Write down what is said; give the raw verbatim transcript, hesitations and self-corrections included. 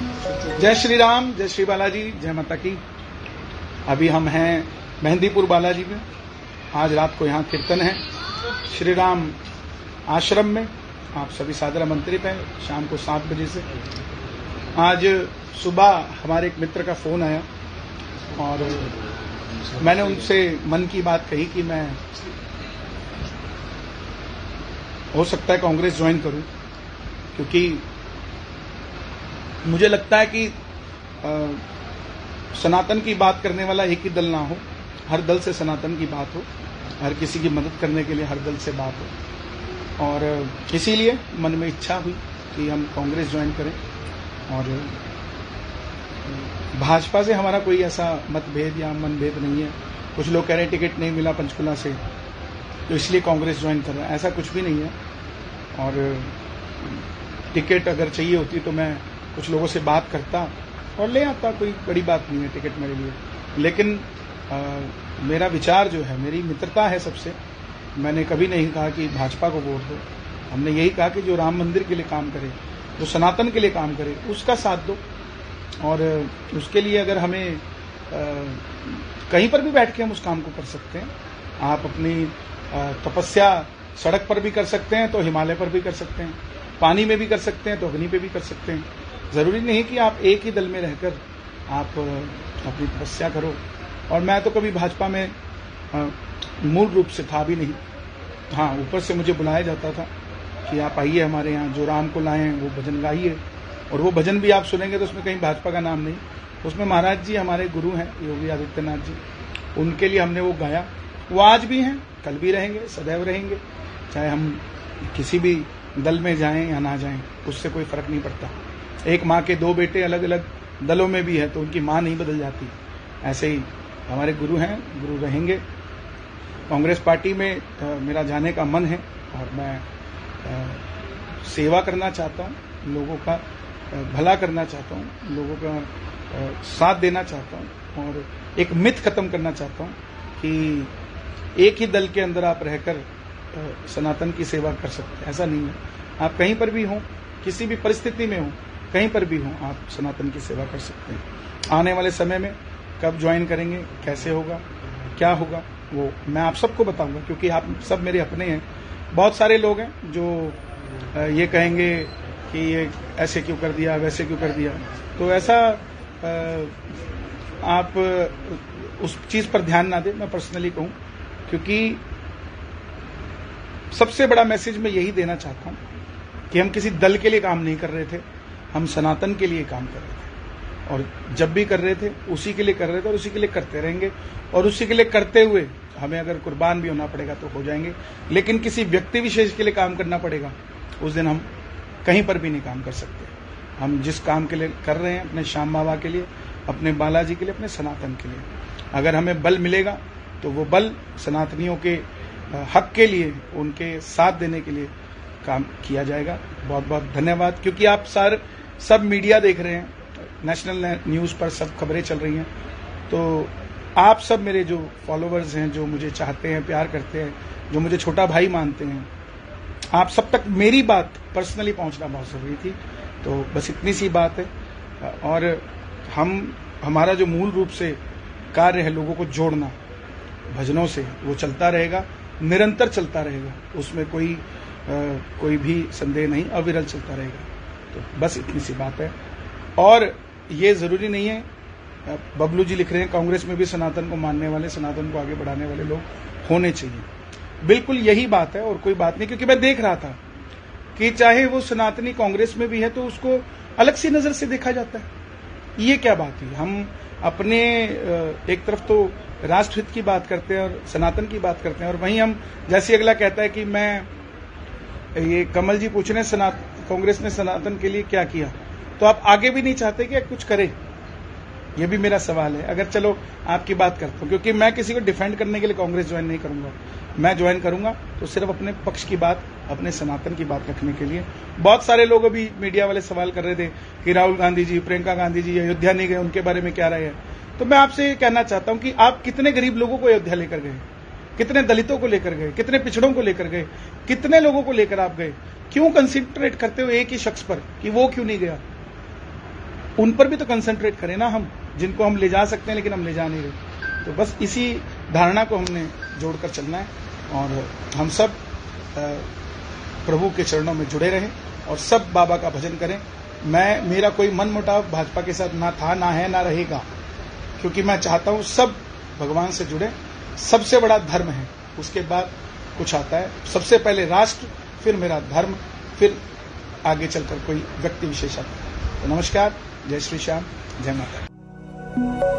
जय श्री राम, जय श्री बालाजी, जय माता की। अभी हम हैं मेहंदीपुर बालाजी में। आज रात को यहाँ कीर्तन है श्री राम आश्रम में। आप सभी सादर आमंत्रित हैं शाम को सात बजे से। आज सुबह हमारे एक मित्र का फोन आया और मैंने उनसे मन की बात कही कि मैं हो सकता है कांग्रेस ज्वाइन करूं, क्योंकि मुझे लगता है कि आ, सनातन की बात करने वाला एक ही दल ना हो, हर दल से सनातन की बात हो, हर किसी की मदद करने के लिए हर दल से बात हो। और इसीलिए मन में इच्छा हुई कि हम कांग्रेस ज्वाइन करें। और भाजपा से हमारा कोई ऐसा मतभेद या मनभेद नहीं है। कुछ लोग कह रहे हैं टिकट नहीं मिला पंचकुला से तो इसलिए कांग्रेस ज्वाइन कर रहा है, ऐसा कुछ भी नहीं है। और टिकट अगर चाहिए होती तो मैं कुछ लोगों से बात करता और ले आता, कोई बड़ी बात नहीं है टिकट मेरे लिए। लेकिन आ, मेरा विचार जो है, मेरी मित्रता है सबसे। मैंने कभी नहीं कहा कि भाजपा को वोट दो। हमने यही कहा कि जो राम मंदिर के लिए काम करे, जो सनातन के लिए काम करे, उसका साथ दो। और उसके लिए अगर हमें आ, कहीं पर भी बैठ के हम उस काम को कर सकते हैं। आप अपनी आ, तपस्या सड़क पर भी कर सकते हैं तो हिमालय पर भी कर सकते हैं, पानी में भी कर सकते हैं तो अग्नि पे भी कर सकते हैं। जरूरी नहीं कि आप एक ही दल में रहकर आप अपनी तपस्या करो। और मैं तो कभी भाजपा में आ, मूल रूप से था भी नहीं। हाँ, ऊपर से मुझे बुलाया जाता था कि आप आइए हमारे यहाँ, जो राम को लाए वो भजन गाइए। और वो भजन भी आप सुनेंगे तो उसमें कहीं भाजपा का नाम नहीं, उसमें महाराज जी हमारे गुरु हैं योगी आदित्यनाथ जी, उनके लिए हमने वो गाया। वो आज भी हैं, कल भी रहेंगे, सदैव रहेंगे। चाहे हम किसी भी दल में जाएं या ना जाएं, उससे कोई फर्क नहीं पड़ता। एक माँ के दो बेटे अलग अलग दलों में भी है तो उनकी माँ नहीं बदल जाती। ऐसे ही हमारे गुरु हैं, गुरु रहेंगे। कांग्रेस पार्टी में आ, मेरा जाने का मन है और मैं आ, सेवा करना चाहता हूँ, लोगों का आ, भला करना चाहता हूँ, लोगों का आ, साथ देना चाहता हूँ। और एक मिथ खत्म करना चाहता हूँ कि एक ही दल के अंदर आप रहकर सनातन की सेवा कर सकते हैं, ऐसा नहीं है। आप कहीं पर भी हों, किसी भी परिस्थिति में हों, कहीं पर भी हों, आप सनातन की सेवा कर सकते हैं। आने वाले समय में कब ज्वाइन करेंगे, कैसे होगा, क्या होगा, वो मैं आप सबको बताऊंगा, क्योंकि आप सब मेरे अपने हैं। बहुत सारे लोग हैं जो ये कहेंगे कि ये ऐसे क्यों कर दिया, वैसे क्यों कर दिया। तो ऐसा आप उस चीज पर ध्यान ना दें, मैं पर्सनली कहूं, क्योंकि सबसे बड़ा मैसेज मैं यही देना चाहता हूं कि हम किसी दल के लिए काम नहीं कर रहे थे, हम सनातन के लिए काम कर रहे थे। और जब भी कर रहे थे उसी के लिए कर रहे थे और उसी के लिए करते रहेंगे। और उसी के लिए करते हुए हमें अगर कुर्बान भी होना पड़ेगा तो हो जाएंगे। लेकिन किसी व्यक्ति विशेष के लिए काम करना पड़ेगा, उस दिन हम कहीं पर भी नहीं काम कर सकते। हम जिस काम के लिए कर रहे हैं, अपने श्याम बाबा के लिए, अपने बालाजी के लिए, अपने सनातन के लिए, अगर हमें बल मिलेगा तो वो बल सनातनियों के हक के लिए, उनके साथ देने के लिए काम किया जाएगा। बहुत बहुत धन्यवाद। क्योंकि आप सर सब मीडिया देख रहे हैं, नेशनल न्यूज पर सब खबरें चल रही हैं, तो आप सब मेरे जो फॉलोअर्स हैं, जो मुझे चाहते हैं, प्यार करते हैं, जो मुझे छोटा भाई मानते हैं, आप सब तक मेरी बात पर्सनली पहुंचना बहुत जरूरी थी। तो बस इतनी सी बात है। और हम हमारा जो मूल रूप से कार्य है लोगों को जोड़ना भजनों से, वो चलता रहेगा, निरंतर चलता रहेगा। उसमें कोई आ, कोई भी संदेह नहीं, अविरल चलता रहेगा। तो बस इतनी सी बात है। और ये जरूरी नहीं है, बबलू जी लिख रहे हैं कांग्रेस में भी सनातन को मानने वाले, सनातन को आगे बढ़ाने वाले लोग होने चाहिए। बिल्कुल यही बात है और कोई बात नहीं। क्योंकि मैं देख रहा था कि चाहे वो सनातनी कांग्रेस में भी है तो उसको अलग सी नजर से देखा जाता है। ये क्या बात है? हम अपने एक तरफ तो राष्ट्रहित की बात करते हैं और सनातन की बात करते हैं, और वहीं हम, जैसे अगला कहता है कि मैं, ये कमल जी पूछ रहे हैं कांग्रेस ने सनातन के लिए क्या किया, तो आप आगे भी नहीं चाहते कि कुछ करे? ये भी मेरा सवाल है। अगर चलो आपकी बात करता हूं, क्योंकि मैं किसी को डिफेंड करने के लिए कांग्रेस ज्वाइन नहीं करूंगा। मैं ज्वाइन करूंगा तो सिर्फ अपने पक्ष की बात, अपने सनातन की बात रखने के लिए। बहुत सारे लोग अभी मीडिया वाले सवाल कर रहे थे कि राहुल गांधी जी, प्रियंका गांधी जी अयोध्या नहीं गए, उनके बारे में क्या राय है। तो मैं आपसे ये कहना चाहता हूं कि आप कितने गरीब लोगों को अयोध्या लेकर गए, कितने दलितों को लेकर गए, कितने पिछड़ों को लेकर गए, कितने लोगों को लेकर आप गए? क्यों कंसिडरेट करते हो एक ही शख्स पर कि वो क्यों नहीं गया? उन पर भी तो कंसंट्रेट करें ना हम, जिनको हम ले जा सकते हैं लेकिन हम ले जा नहीं रहे। तो बस इसी धारणा को हमने जोड़कर चलना है और हम सब प्रभु के चरणों में जुड़े रहें और सब बाबा का भजन करें। मैं मेरा कोई मन मुटाव भाजपा के साथ ना था, ना है, ना रहेगा, क्योंकि मैं चाहता हूं सब भगवान से जुड़े। सबसे बड़ा धर्म है, उसके बाद कुछ आता है। सबसे पहले राष्ट्र, फिर मेरा धर्म, फिर आगे चलकर कोई व्यक्ति विशेष आता है। तो नमस्कार, जय श्री श्याम, जय माता।